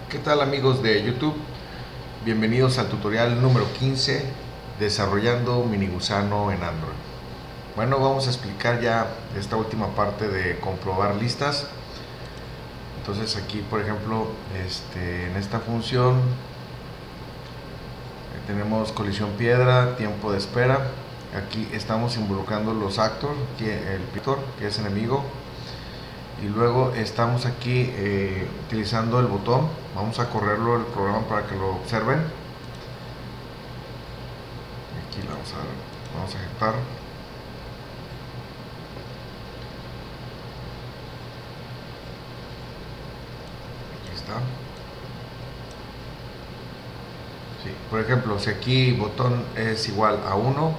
¿Qué tal amigos de YouTube? Bienvenidos al tutorial número 15, desarrollando Minigusano en Android. Bueno, vamos a explicar ya esta última parte de comprobar listas. Entonces aquí, por ejemplo, en esta función tenemos colisión piedra, tiempo de espera. Aquí estamos involucrando los actors, el pictor, que es enemigo. Y luego estamos aquí utilizando el botón. Vamos a correrlo el programa para que lo observen. Aquí vamos a ejecutar. Aquí está. Sí, por ejemplo, si aquí botón es igual a 1,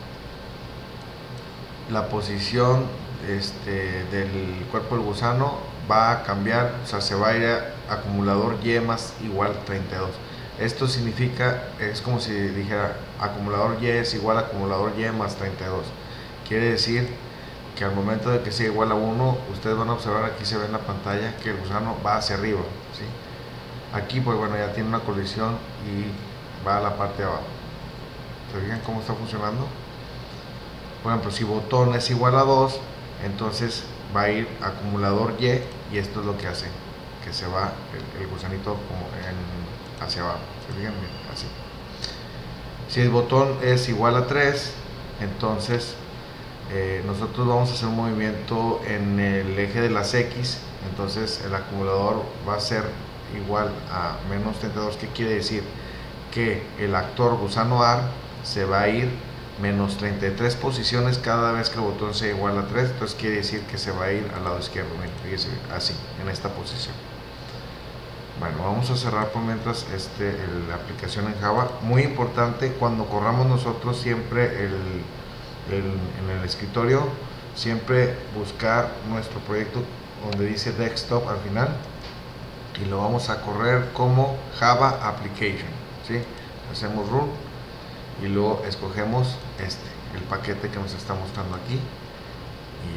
la posición del cuerpo del gusano va a cambiar, o sea, se va a ir a acumulador Y más igual 32. Esto significa, es como si dijera acumulador Y es igual a acumulador Y más 32. Quiere decir que al momento de que sea igual a 1, ustedes van a observar, aquí se ve en la pantalla que el gusano va hacia arriba, ¿sí? Aquí pues bueno, ya tiene una colisión y va a la parte de abajo. ¿Se fijan cómo está funcionando? Por ejemplo, si botón es igual a 2, entonces va a ir acumulador Y, y esto es lo que hace que se va el gusanito como hacia abajo. ¿Se fijan? Así. Si el botón es igual a 3, entonces nosotros vamos a hacer un movimiento en el eje de las X, entonces el acumulador va a ser igual a menos 32. ¿Qué quiere decir? Que el actor gusano AR se va a ir menos 33 posiciones cada vez que el botón sea igual a 3, entonces quiere decir que se va a ir al lado izquierdo. Fíjense, así, en esta posición. Bueno, vamos a cerrar por mientras la aplicación en Java. Muy importante, cuando corramos nosotros siempre en el escritorio, siempre buscar nuestro proyecto donde dice desktop al final y lo vamos a correr como Java Application, ¿sí? Hacemos run y luego escogemos el paquete que nos está mostrando aquí y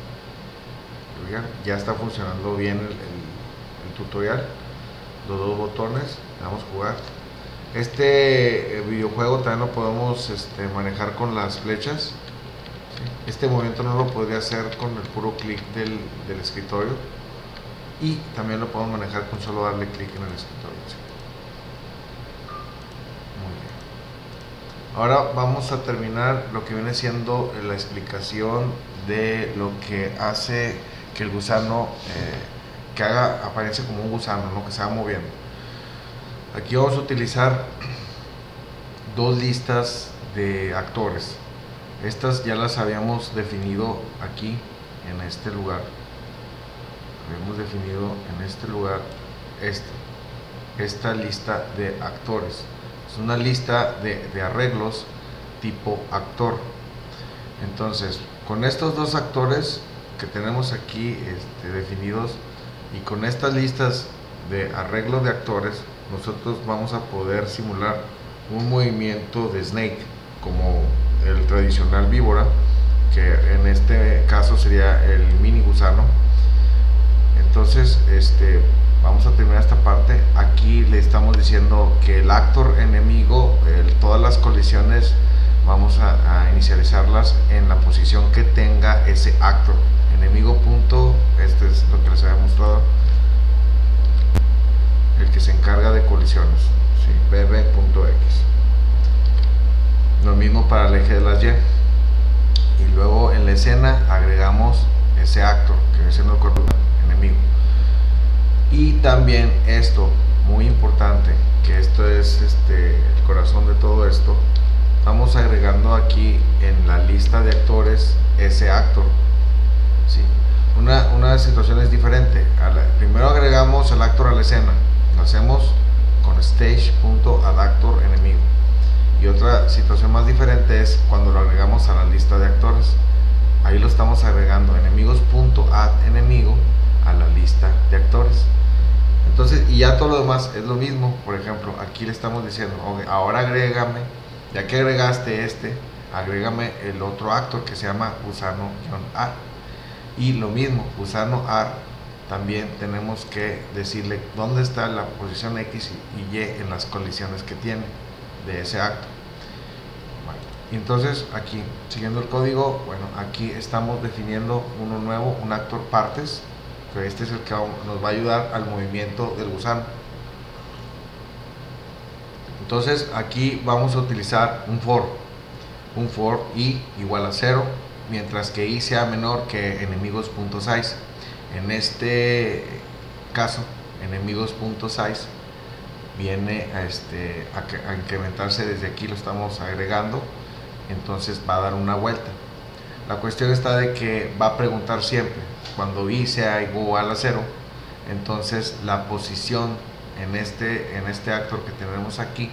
ya está funcionando bien el tutorial. Los dos botones, vamos a jugar. Videojuego también lo podemos manejar con las flechas, ¿sí? Este movimiento no lo podría hacer con el puro clic del escritorio, y también lo podemos manejar con solo darle clic en el escritorio, ¿sí? Ahora vamos a terminar lo que viene siendo la explicación de lo que hace que el gusano que haga apariencia como un gusano, ¿no? Que se va moviendo. Aquí vamos a utilizar dos listas de actores. Estas ya las habíamos definido aquí en este lugar. Habíamos definido en este lugar esta lista de actores. Es una lista de arreglos tipo actor. Entonces, con estos dos actores que tenemos aquí definidos y con estas listas de arreglos de actores, nosotros vamos a poder simular un movimiento de Snake, como el tradicional víbora, que en este caso sería el mini gusano. Entonces, vamos a terminar esta parte. Aquí le estamos diciendo que el actor enemigo, todas las colisiones, vamos a inicializarlas en la posición que tenga ese actor enemigo punto. Este es lo que les había mostrado, el que se encarga de colisiones, ¿sí? bb.x. Lo mismo para el eje de las Y. Y luego en la escena agregamos ese actor que viene siendo el cuerpo enemigo. Y también esto, muy importante, que esto es el corazón de todo esto, estamos agregando aquí en la lista de actores ese actor, ¿sí? Una situación es diferente. Primero agregamos el actor a la escena, lo hacemos con stage.addActor enemigo. Y otra situación más diferente es cuando lo agregamos a la lista de actores. Ahí lo estamos agregando enemigos.addEnemigo a la lista de actores. Entonces, y ya todo lo demás es lo mismo. Por ejemplo, aquí le estamos diciendo, okay, ahora agrégame, ya que agregaste agrégame el otro actor que se llama gusano-ar. Y lo mismo, gusano-ar también tenemos que decirle dónde está la posición X y Y en las colisiones que tiene de ese acto. Bueno, entonces aquí, siguiendo el código, bueno, aquí estamos definiendo uno nuevo, un actor partes, que este es el que nos va a ayudar al movimiento del gusano. Entonces aquí vamos a utilizar un for i igual a 0, mientras que i sea menor que enemigos.size. En este caso, enemigos.size viene a incrementarse desde aquí, lo estamos agregando, entonces va a dar una vuelta. La cuestión está de que va a preguntar siempre, cuando i sea igual a 0, entonces la posición en este actor que tenemos aquí,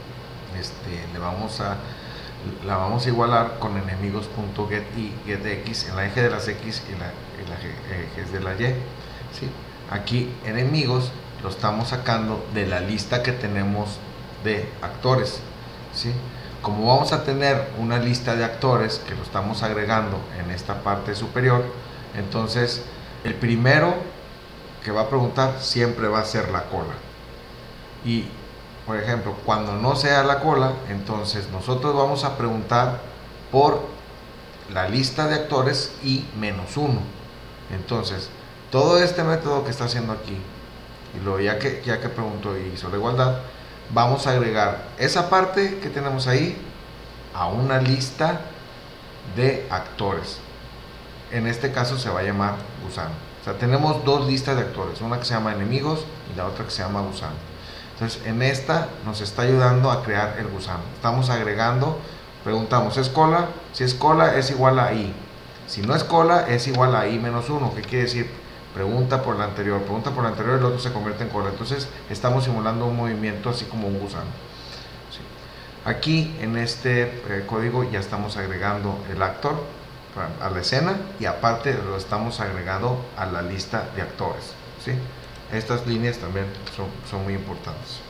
la vamos a igualar con enemigos.getX en la eje de las X y la eje de la Y. ¿Sí? Aquí enemigos lo estamos sacando de la lista que tenemos de actores. ¿Sí? Como vamos a tener una lista de actores que lo estamos agregando en esta parte superior, entonces el primero que va a preguntar siempre va a ser la cola. Y por ejemplo, cuando no sea la cola, entonces nosotros vamos a preguntar por la lista de actores y -1. Entonces, todo este método que está haciendo aquí, y luego ya que preguntó y hizo la igualdad, vamos a agregar esa parte que tenemos ahí a una lista de actores. En este caso se va a llamar gusano. O sea, tenemos dos listas de actores, una que se llama enemigos y la otra que se llama gusano. Entonces, en esta nos está ayudando a crear el gusano. Estamos agregando, preguntamos, ¿es cola? Si es cola, es igual a i. Si no es cola, es igual a i-1. ¿Qué quiere decir? Pregunta por la anterior, y el otro se convierte en cola. Entonces, estamos simulando un movimiento así como un gusano. ¿Sí? Aquí, en este código, ya estamos agregando el actor a la escena y aparte lo estamos agregando a la lista de actores. ¿Sí? Estas líneas también son muy importantes.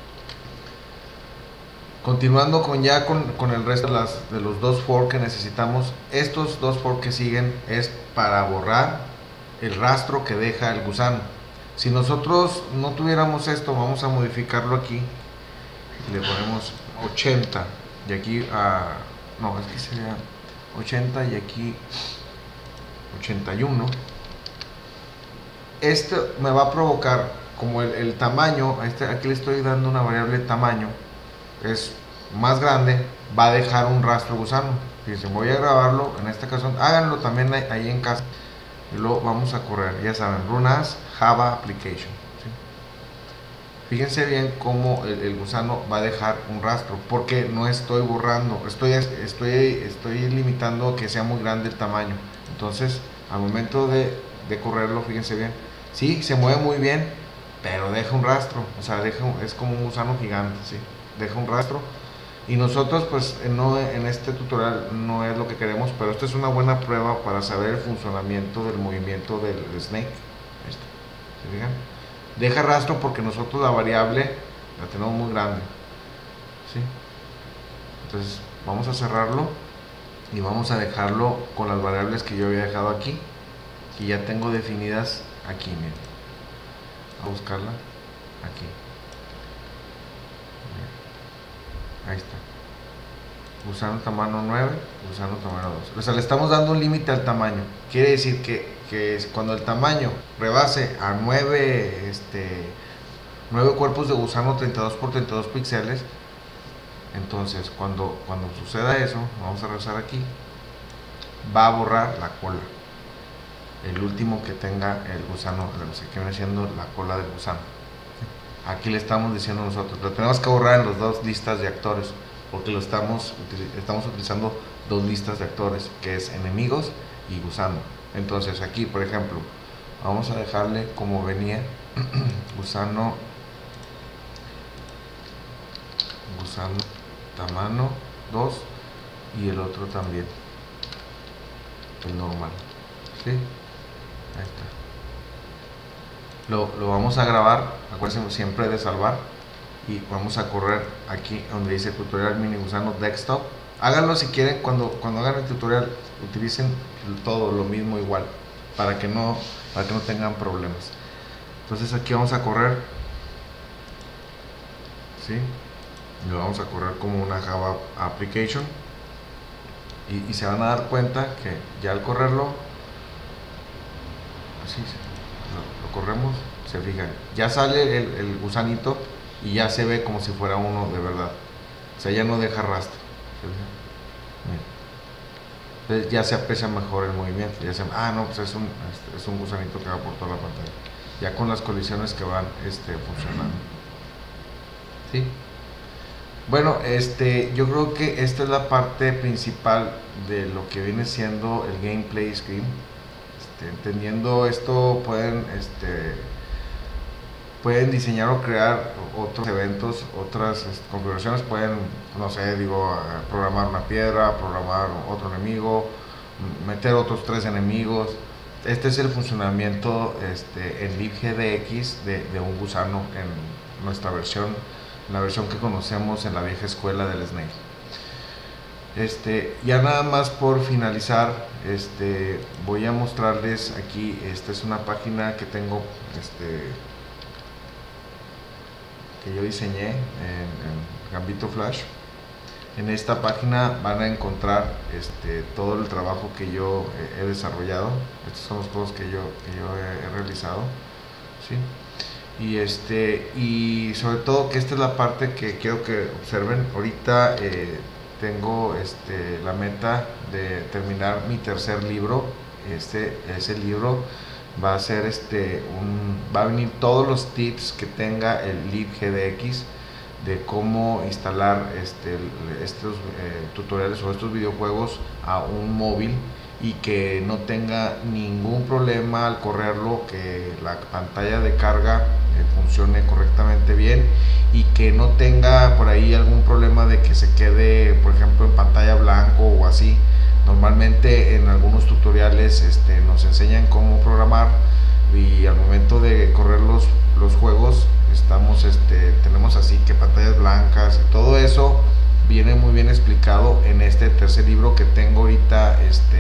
Continuando con el resto de los dos for que necesitamos, estos dos for que siguen es para borrar el rastro que deja el gusano. Si nosotros no tuviéramos esto, vamos a modificarlo aquí. Le ponemos 80 y aquí no, aquí sería 80 y aquí 81. Esto me va a provocar, como el tamaño, aquí le estoy dando una variable tamaño, es más grande, va a dejar un rastro gusano. Fíjense, voy a grabarlo, en esta ocasión, háganlo también ahí en casa, y lo vamos a correr, ya saben, run as Java application. ¿Sí? Fíjense bien cómo el gusano va a dejar un rastro, porque no estoy borrando, estoy limitando que sea muy grande el tamaño. Entonces, al momento de correrlo, fíjense bien, sí, se mueve muy bien, pero deja un rastro, o sea, es como un gusano gigante, ¿sí? Deja un rastro. Y nosotros, pues, en este tutorial no es lo que queremos, pero esto es una buena prueba para saber el funcionamiento del movimiento del snake. ¿Se fijan? Deja rastro porque nosotros la variable la tenemos muy grande, ¿sí? Entonces, vamos a cerrarlo y vamos a dejarlo con las variables que yo había dejado aquí, que ya tengo definidas aquí, miren. A buscarla aquí. Ahí está. Gusano tamaño 9, gusano tamaño 2. O sea, le estamos dando un límite al tamaño. Quiere decir que cuando el tamaño rebase a 9 cuerpos de gusano 32 por 32 píxeles, entonces cuando suceda eso, vamos a regresar aquí, va a borrar la cola. El último que tenga el gusano, que viene siendo la cola del gusano. Aquí le estamos diciendo nosotros, lo tenemos que borrar en las dos listas de actores, porque estamos utilizando dos listas de actores, que es enemigos y gusano. Entonces aquí, por ejemplo, vamos a dejarle como venía gusano tamaño 2 y el otro también, el normal. ¿Sí? Ahí está. Lo vamos a grabar, acuérdense siempre de salvar, y vamos a correr aquí donde dice tutorial mini gusano desktop. Háganlo si quieren, cuando hagan el tutorial utilicen todo lo mismo igual, para que no tengan problemas. Entonces aquí vamos a correr, ¿sí? Lo vamos a correr como una Java application, y se van a dar cuenta que ya al correrlo, así lo corremos, se fijan, ya sale el gusanito y ya se ve como si fuera uno de verdad, o sea, ya no deja rastro. Entonces ya se aprecia mejor el movimiento, ya se, no, pues es un gusanito que va por toda la pantalla, ya con las colisiones que van funcionando, ¿sí? Bueno, yo creo que esta es la parte principal de lo que viene siendo el gameplay screen. Entendiendo esto, pueden diseñar o crear otros eventos, otras configuraciones. Pueden, no sé, programar una piedra, programar otro enemigo, meter otros 3 enemigos. Este es el funcionamiento en libgdx de un gusano en nuestra versión, la versión que conocemos en la vieja escuela del Snake. Ya nada más por finalizar, voy a mostrarles aquí. Esta es una página que tengo, que yo diseñé en Gambito Flash. En esta página van a encontrar todo el trabajo que yo he desarrollado. Estos son los juegos que yo he realizado, ¿sí? Y sobre todo que esta es la parte que quiero que observen. Ahorita tengo la meta de terminar mi tercer libro. Ese libro va a ser va a venir todos los tips que tenga el libgdx de cómo instalar estos tutoriales o estos videojuegos a un móvil, y que no tenga ningún problema al correrlo, que la pantalla de carga funcione correctamente bien, y que no tenga por ahí algún problema de que se quede, por ejemplo, en pantalla blanco o así. Normalmente en algunos tutoriales nos enseñan cómo programar, y al momento de correr los juegos tenemos así que pantallas blancas, y todo eso viene muy bien explicado en este tercer libro que tengo ahorita.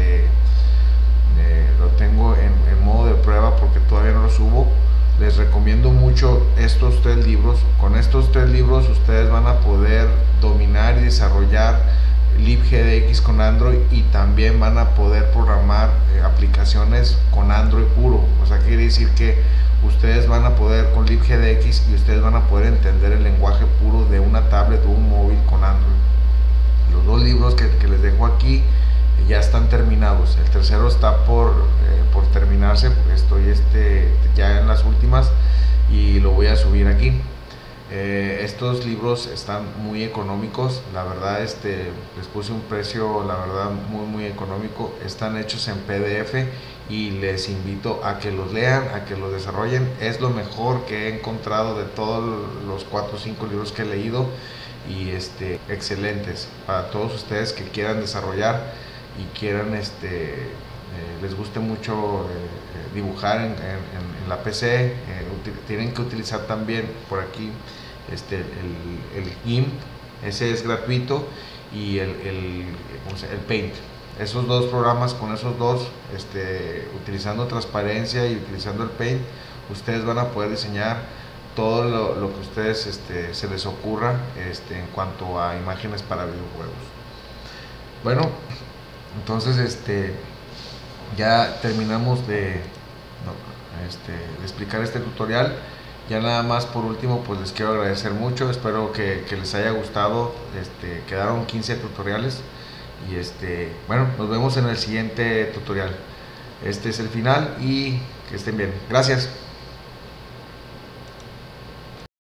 Lo tengo en modo de prueba porque todavía no lo subo. Les recomiendo mucho estos 3 libros. Con estos 3 libros ustedes van a poder dominar y desarrollar libgdx con Android, y también van a poder programar aplicaciones con Android puro. O sea, quiere decir que ustedes van a poder con libgdx, y ustedes van a poder entender el lenguaje puro de una tablet o un móvil con Android. Los 2 libros que les dejo aquí ya están terminados. El tercero está por terminarse, estoy ya en las últimas, y lo voy a subir aquí. Estos libros están muy económicos, la verdad. Les puse un precio, la verdad, muy económico. Están hechos en PDF, y les invito a que los lean, a que los desarrollen. Es lo mejor que he encontrado de todos los 4 o 5 libros que he leído, y excelentes para todos ustedes que quieran desarrollar y quieran les guste mucho dibujar en la PC. Tienen que utilizar también por aquí el GIMP, ese es gratuito, y el Paint. Esos 2 programas, con esos 2, utilizando transparencia y utilizando el Paint, ustedes van a poder diseñar todo lo que ustedes se les ocurra en cuanto a imágenes para videojuegos. Bueno, entonces ya terminamos de explicar este tutorial. Ya nada más por último, pues les quiero agradecer mucho. Espero que les haya gustado. Quedaron 15 tutoriales, y bueno, nos vemos en el siguiente tutorial. Este es el final, y que estén bien. Gracias.